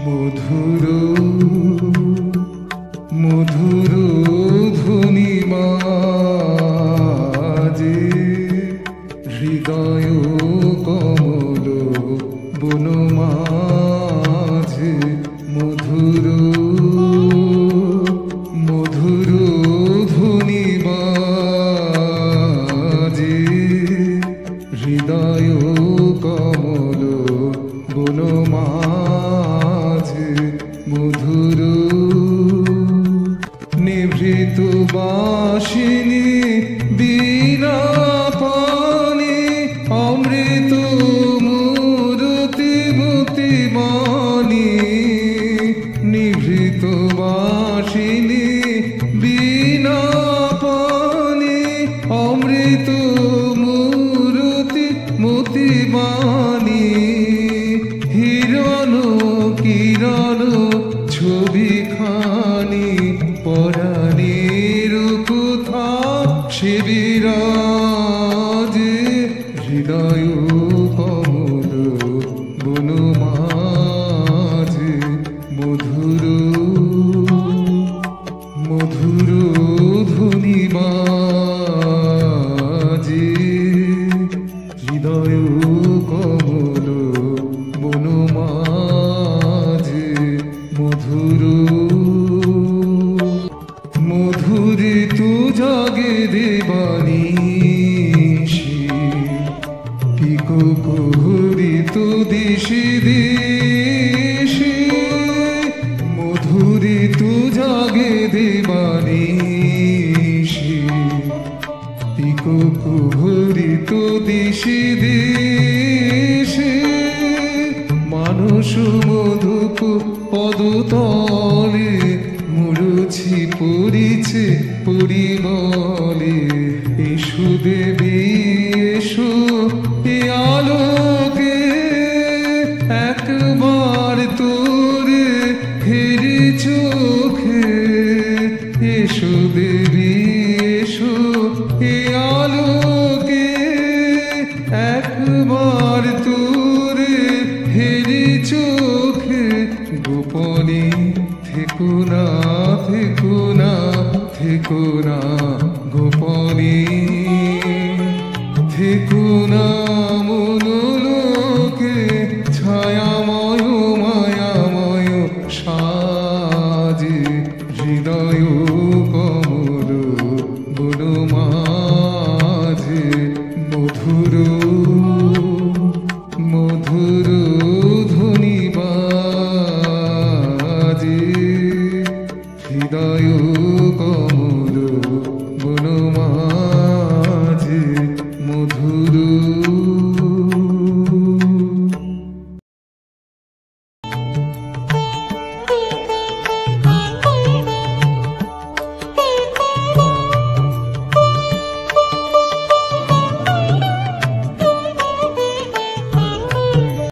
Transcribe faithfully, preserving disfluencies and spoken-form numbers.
মধুর মধুর ধ্বনি মাঝে হৃদয় কমল বন মাঝে মধুর মধুর ধ্বনি বাজে হৃদয় কমল বন মাঝে মধুর নিভৃত বাসিনী বীণা পানি অমৃত মূরতি মতি বাণী নিভৃত বাসিনী বীণা পানি অমৃত মূরতি মতি বাণী হিরণ কিরণ ছবি খানি পরাণের কোথা সে বিরাজে হৃদয় কমল বন মাঝে মধুর মধুর ধ্বনি বাজে হৃদয় কমল বন মাঝে মধুর মধুরে তু জাগে দেবানিশি পিকো কুহুরি তু দিশি দিশি মধুরে তু জাগে দেবানিশি পিকো কুহুরি তু দিশি দিশি মানুষ মধুপ পদতলে মুরুছি পড়িছে পরিমলে এসো দেবী এসো এ আলোকে একবার তোরে ফেরি চোখে এসো দেবী এসো এ আলোকে একবার তোরে ফেরি চোখে গোপনে থেকো না থেকো না থেকো না